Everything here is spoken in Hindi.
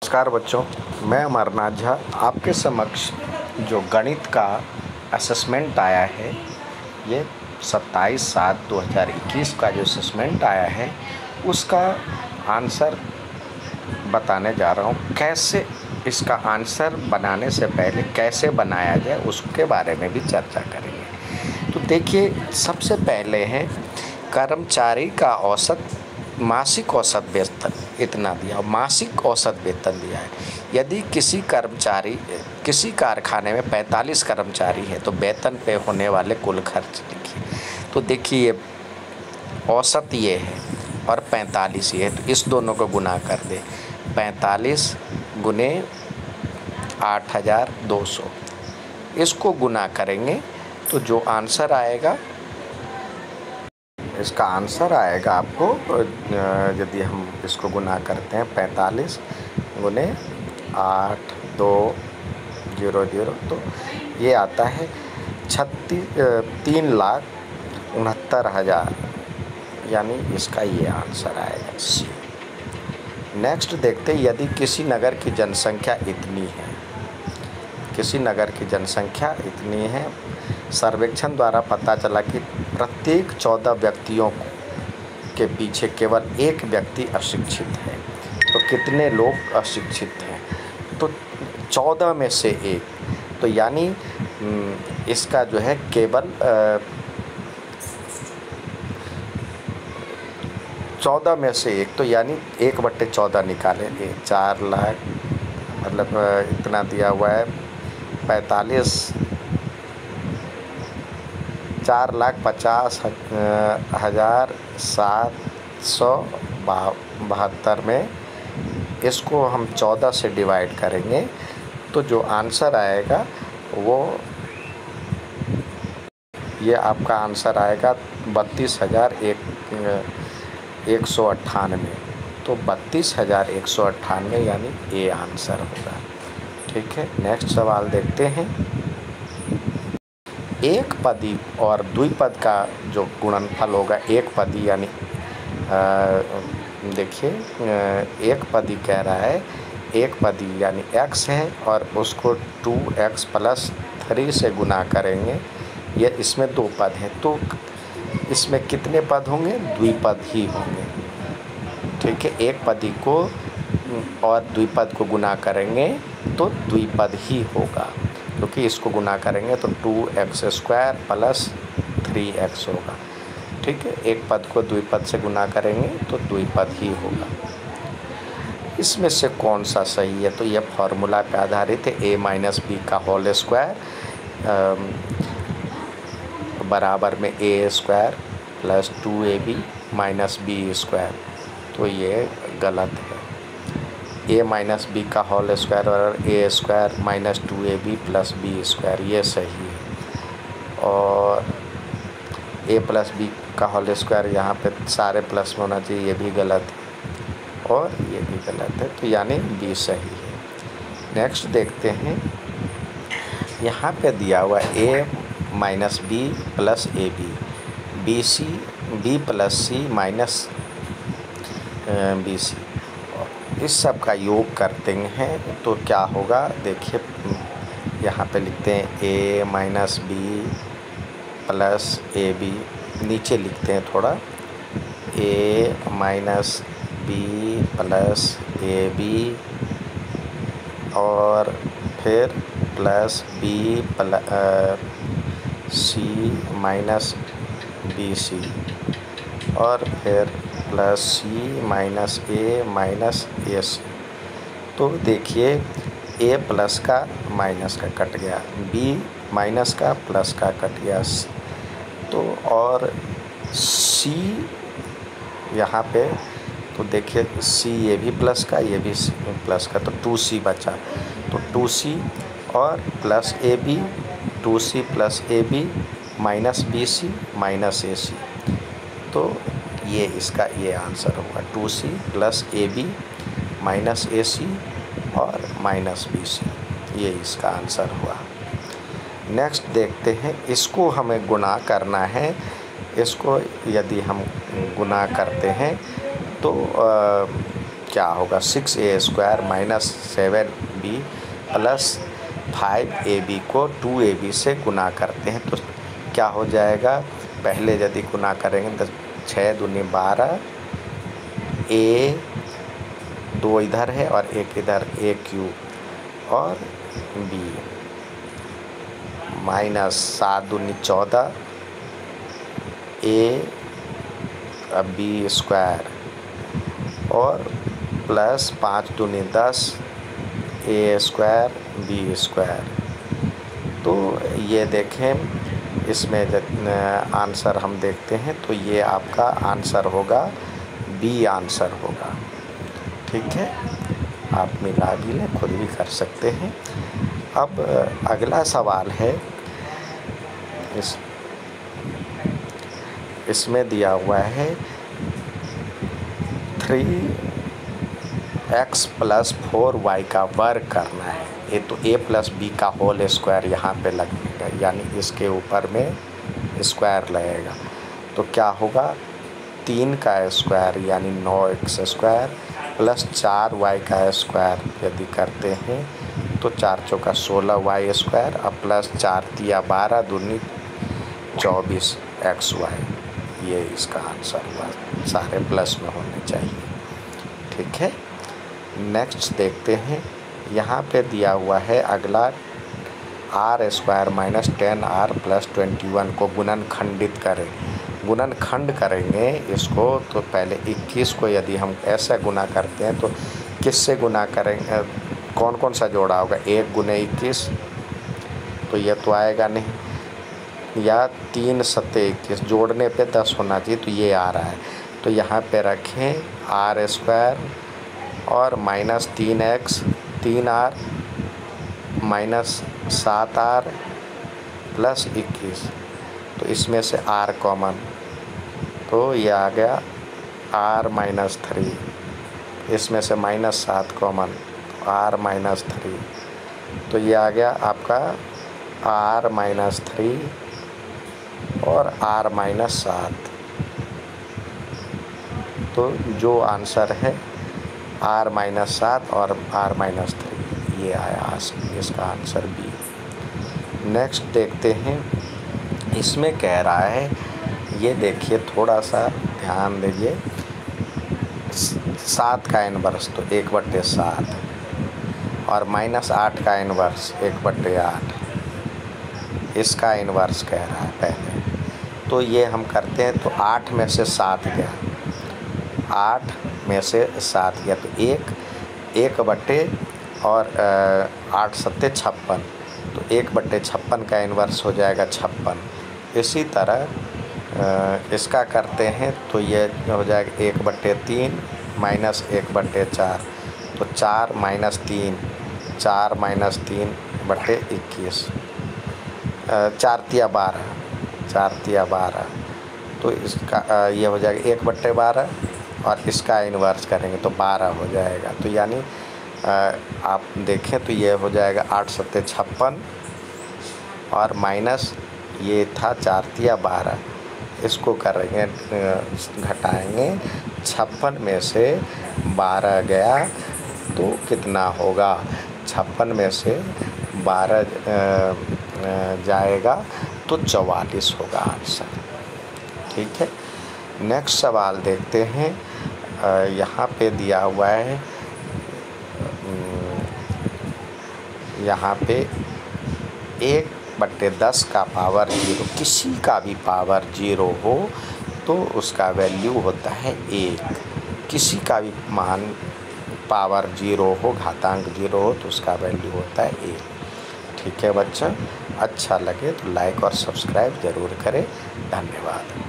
नमस्कार बच्चों, मैं अमरनाथ झा आपके समक्ष जो गणित का असेसमेंट आया है, ये 27/7/2021 का जो असेसमेंट आया है उसका आंसर बताने जा रहा हूँ। कैसे इसका आंसर बनाने से पहले कैसे बनाया जाए उसके बारे में भी चर्चा करेंगे। तो देखिए, सबसे पहले है कर्मचारी का औसत मासिक औसत वेतन इतना दिया और मासिक औसत वेतन दिया है। यदि किसी कारखाने में 45 कर्मचारी है तो वेतन पे होने वाले कुल खर्च लिखिए। तो देखिए, औसत ये है और 45 ये है, तो इस दोनों को गुना कर दे। 45 गुने 8,200, इसको गुना करेंगे तो जो आंसर आएगा, इसका आंसर आएगा आपको, यदि हम इसको गुना करते हैं 45 गुने 8,200, तो ये आता है 3,69,000, यानी इसका ये आंसर आएगा सी। नेक्स्ट देखते हैं, यदि किसी नगर की जनसंख्या इतनी है, सर्वेक्षण द्वारा पता चला कि प्रत्येक 14 व्यक्तियों के पीछे केवल एक व्यक्ति अशिक्षित है, तो कितने लोग अशिक्षित हैं? तो 14 में से एक, तो यानी इसका जो है केवल 14 में से एक, तो यानी 1/14 निकालेंगे। 4 लाख मतलब इतना दिया हुआ है 4,50,772 में इसको हम 14 से डिवाइड करेंगे तो जो आंसर आएगा वो ये आपका आंसर आएगा 32,198। तो 32,198 यानी ए आंसर होगा। ठीक है, नेक्स्ट सवाल देखते हैं। एक पदी और द्विपद का जो गुणनफल होगा, एक पदी यानी देखिए, एक पदी कह रहा है, एक पदी यानी x है और उसको 2x + 3 से गुना करेंगे। ये इसमें 2 पद हैं, तो इसमें कितने पद होंगे? द्विपद ही होंगे। ठीक है, एक पदी को और द्विपद को गुना करेंगे तो द्विपद ही होगा, क्योंकि इसको गुना करेंगे तो 2x² + 3x होगा। ठीक है, एक पद को द्विपद से गुना करेंगे तो द्विपद ही होगा। इसमें से कौन सा सही है? तो यह फॉर्मूला पे आधारित है। a - b का होल स्क्वायर बराबर में a² + 2ab - b², तो ये गलत है। a - b का होल स्क्वायर बराबर a² - 2ab + b², ये सही है। और a + b का होल स्क्वायर यहाँ पे सारे प्लस में होना चाहिए, ये भी गलत है और ये भी गलत है, तो यानी b सही है। नेक्स्ट देखते हैं, यहाँ पे दिया हुआ a - b + ab, b + c - bc, इस सब का योग करते हैं तो क्या होगा? देखिए, यहाँ पे लिखते हैं a - b + ab, नीचे लिखते हैं थोड़ा a - b + ab और फिर प्लस b + c - bc और फिर प्लस c - a - ac। तो देखिए, a प्लस का माइनस का कट गया, b माइनस का प्लस का कट गया, तो और c यहाँ पे, तो देखिए c ये भी प्लस का, ये भी प्लस का, तो 2c बचा, तो 2c और plus ab, 2c + ab - bc - ac, तो ये इसका ये आंसर होगा 2c + ab - ac और -bc, ये इसका आंसर हुआ। नेक्स्ट देखते हैं, इसको हमें गुना करना है। इसको यदि हम गुना करते हैं तो क्या होगा 6a² minus 7b plus 5ab को 2ab से गुना करते हैं तो क्या हो जाएगा। पहले यदि गुना करेंगे तो 6 दूनी 12, a 2 इधर है और 1 इधर, a³ और b माइनस 7 दूनी 14, ab² और प्लस 5 दूनी 10, a² b²। तो ये देखें इसमें आंसर हम देखते हैं तो ये आपका आंसर होगा बी आंसर होगा। ठीक है, आप मिला भी लें, खुद भी कर सकते हैं। अब अगला सवाल है, इसमें दिया हुआ है 3x + 4y का वर्ग करना है। ये तो a + b का होल स्क्वायर यहाँ पे लगेगा, यानी इसके ऊपर में स्क्वायर लगेगा। तो क्या होगा 3 का स्क्वायर यानी 9x² प्लस 4y का स्क्वायर यदि करते हैं तो 4 चौका 16y² और प्लस 4 तिया 12 दूनी 24xy। ये इसका आंसर हुआ, सारे प्लस में होने चाहिए। ठीक है, नेक्स्ट देखते हैं। यहाँ पे दिया हुआ है अगला r² माइनस 10r प्लस 21 को गुणनखंडित करें। गुणनखंड करेंगे इसको तो पहले 21 को यदि हम ऐसा गुना करते हैं तो किससे गुना करेंगे, कौन कौन सा जोड़ा होगा, 1 गुने 21 तो ये तो आएगा नहीं, या 3 सत्ते 21 जोड़ने पे 10 होना चाहिए तो ये आ रहा है। तो यहाँ पे रखें r² और minus 3x 3r minus 7r plus 21, तो इसमें से r कॉमन, तो ये आ गया r माइनस 3, इसमें से माइनस 7 कॉमन r माइनस 3, तो ये आ गया आपका r माइनस 3 और r माइनस 7। तो जो आंसर है r माइनस 7 और r माइनस 3, ये आया इसका आंसर बी। नेक्स्ट देखते हैं, इसमें कह रहा है, ये देखिए थोड़ा सा ध्यान दीजिए, 7 का इन्वर्स तो 1/7 और माइनस 8 का इन्वर्स 1/8, इसका इन्वर्स कह रहा है पहले। तो ये हम करते हैं तो 8 में से 7 गया, 8 में से 7 गया तो 1 बटे और 8 सत्ते 56, तो 1/56 का इन्वर्स हो जाएगा 56। इसी तरह इसका करते हैं तो ये हो जाएगा 1/3 माइनस 1/4, तो 4 माइनस 3, 4 माइनस 3/21, 4 तिया 12, 4 तिया 12, तो इसका ये हो जाएगा 1/12 और इसका इन्वर्स करेंगे तो 12 हो जाएगा। तो यानी आप देखें तो ये हो जाएगा 8 सत्ते 56 और माइनस ये था 4 तिया 12, इसको करेंगे घटाएंगे, 56 में से 12 गया तो कितना होगा, 56 में से 12 जाएगा तो 44 होगा आंसर। ठीक है, नेक्स्ट सवाल देखते हैं। यहाँ पे दिया हुआ है, यहाँ पे 1/10 का पावर 0, किसी का भी पावर 0 हो तो उसका वैल्यू होता है 1। किसी का भी मान पावर 0 हो, घातांक 0 हो तो उसका वैल्यू होता है 1। ठीक है बच्चों, अच्छा लगे तो लाइक और सब्सक्राइब ज़रूर करें। धन्यवाद।